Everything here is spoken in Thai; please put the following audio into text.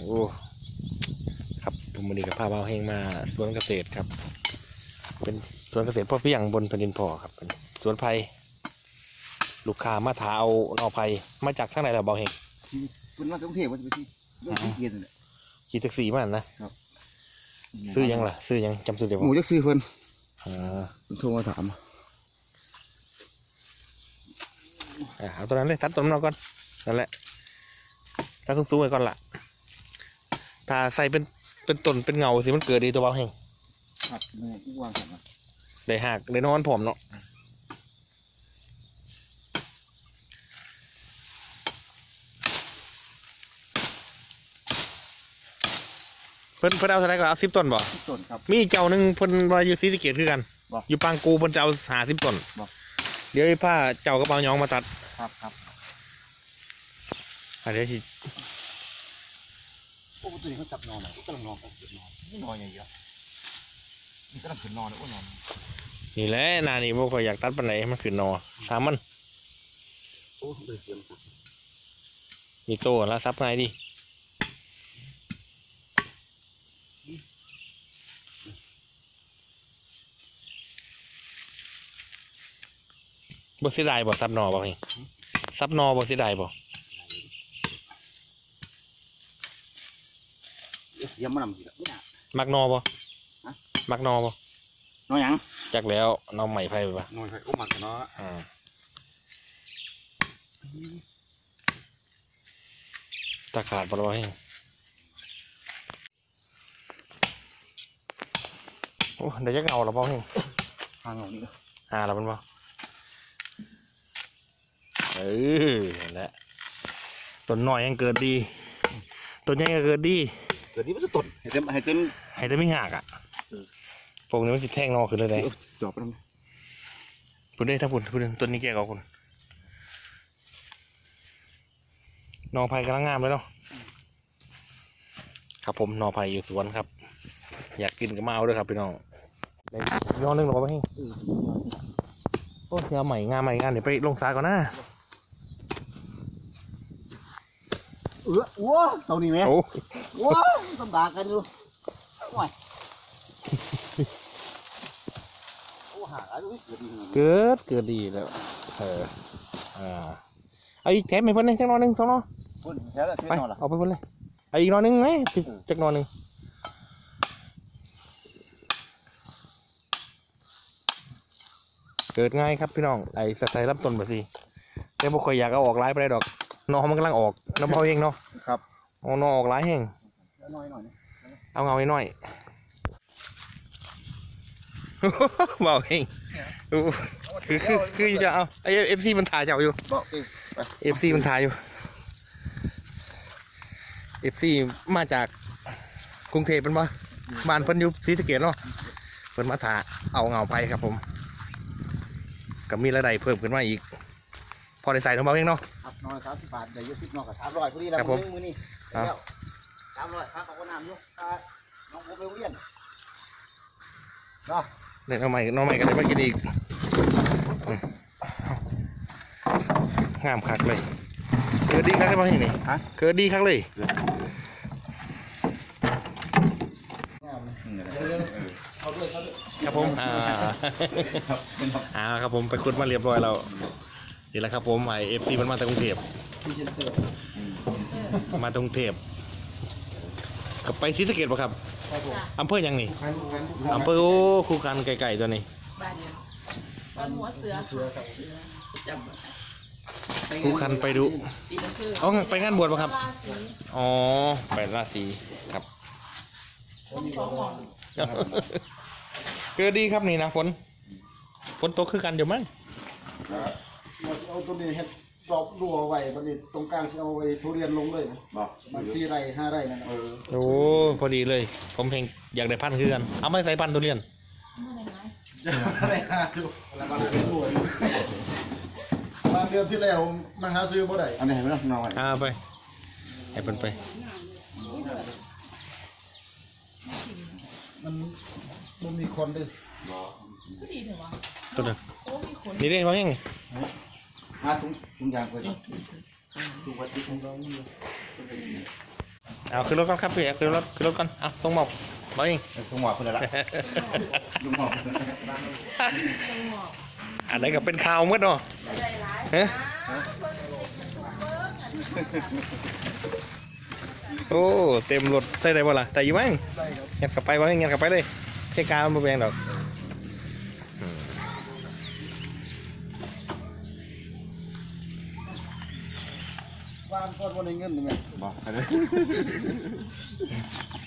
โอ้ครับผมวันนี้กับพาเบาแห้งมาสวนเกษตรครับเป็นสวนเกษตรพ่อเพียงบนแผ่นดินพ่อครับสวนไผ่ลูกค้ามาถาเอาหน่อไผ่มาจากทางไหนล่ะเบาแห้งเป็นมาจากกรุงเทพมันจะไปที่เย็นเลยขี่แท็กซี่มานะครับซื้อยังล่ะซื้อยังจำซื้อเดี๋ยวหมูจักซื้อคนโทรมาถามเอาตัวนั้นเลยตัดต้นนอกก่อนนั่นแหละตัดสูงๆไว้ก่อนล่ะถ้าใส่เป็นต้นเป็นเงาสิมันเกิดดีตัวเบาแห้งครับวางกันได้หักได้นอนผอมเนาะเพิ่นเอาเท่าไหร่ก็เอา10 ต้นบ่ 10 ต้นครับมีเจ้าหนึ่งเพิ่นว่าอยู่ศรีสะเกษคือกันอยู่ปางกูเพิ่นจะเอา50 ต้นเดี๋ยวผ้าเจ้ากระเป๋าย้องมาตัดครับเดี๋ยวสิโอ้ตัวนี้เขาจับนอนอ่ะกำลังนอนนี่นอนอย่างเดียวนี่กำลังขึ้นนอนนะนอนนี่แหละนานี่พวกเขาอยากตัดปันไหนมันขึ้นนอสามมันโอ้เลยเสียงมีโตแล้วซับไงดิบ่เสียดายบ่ซับนอบ่เองซับนอบ่เสียดายบ่ยังไม่นำมักนอบ่มักนอบ่นอยังจักแล้วนอใหม่ไผ่ไปปะนอไผ่ก็มันเนาะตาขาดบ่บ่เองโอ้เดี๋ยวจะเอาหรอบ่เองห่างเอานี่แล้วมันบ่นั่นแหละต้นน้อยยังเกิดดีต้นใหญ่ก็เกิดดีมันจะต้นให้เต็มไม่หักอ่ะพวกนี้มันจะแทงนอขึ้นเลยได้จอบไปแล้วพูดได้ถ้าพูดต้นนี้แก่กว่าคุณนอไผ่กำลังงามเลยเนาะครับผมนอไผ่อยู่สวนครับอยากกินก็มาเอาด้วยครับพี่น้องได้ย้อนนึงหรอวะพี่โอ้เสียใหม่งานเดี๋ยวไปลงสาก่อนนะว้าเท่านี้ไหมว้าต้องด่ากันอยู่โอ้ยโอ้หาอะไรเกิดดีแล้วเอาอีกแถมไปเพิ่นเลยจักนอนึง2 นอไปเอาไปเพิ่นเลยเอาอีกนอนึงไหมจักนอนึงเกิดง่ายครับพี่น้องไอ้สไตล์รับต้นแบบนี้แต่บ่ค่อยอยากเอาออกไล่ไปได้ดอกนอมันกำลังออกน้ำเบาเองเนาะครับเอานอออกไล่แห้งเอาเงาหน่อยเบาเองคือจะเอาไอ้FCมันถ่ายเจ้าอยู่FCมันถ่ายอยู่ FCมาจากกรุงเทพเป็นปะบ้านเพิ่นอยู่ศรีสะเกษเนาะเพิ่นมาถ่าเอาเงาไปครับผมกับมีรายได้เพิ่มขึ้นมาอีกพอได้ใส่ทั้งเบาเองเนาะครับนอน30 บาทได้20 นอนกับ300พอดีแล้วมือนี่แล้ว300ค่าของน้ำอยู่น้องโบไปเรียนเนาะเด็กน้องใหม่กันเลยมากินอีกงามคักเลยเกิดดีคักเลยเบาเองนี่เกิดดีคักเลยครับผมครับผมไปขุดมาเรียบร้อยแล้วนี่แหละครับผมไอFCมันมาจากกรุงเทพกับไปศรีสะเกษป่ะครับอำเภอยังนี่อำเภอคู่กันไก่ตัวนี้บ้านหัวเสือคู่กันไปดูอ๋อไปงานบวชป่ะครับอ๋อไปราศีครับเกิดดีครับนี่นะฝนตกคือกันเดี๋ยวมั้งเอาตัวนี้เห็ดดอกรัวไว้ตอนนี้ตรงกลางจะเอาไว้ทุเรียนลงเลยมัน4 ไร่ 5 ไร่นั่นโอ้พอดีเลยผมเพียงอยากได้พันธุ์คือกันเอาไม่ใส่พันธุ์ทุเรียนมาเดือนที่แล้วมาหาซื้อบ่ได้อันนี้ให้มันน้อยไปให้เพิ่นไปมันมีคนด้วยตัวนึงนี่ได้ไหมยังถุงยางไปถุงพลาสติกของเราเอาขึ้นรถก่อนครับพี่ขึ้นรถก่อนเอาต้องหมอบมาเองลุงหมอกคนละลุงหมอกอันไหนก็เป็นข่าวมืดเนาะได้หลายฮะ โอ้เต็มรถใส่ได้บ่ล่ะแต่อยู่มั้งงัดกลับไปวะงัดกลับไปเลยเทกามันบ่แพงดอกอืมบ้านคนบนเงินนี่ไงบอก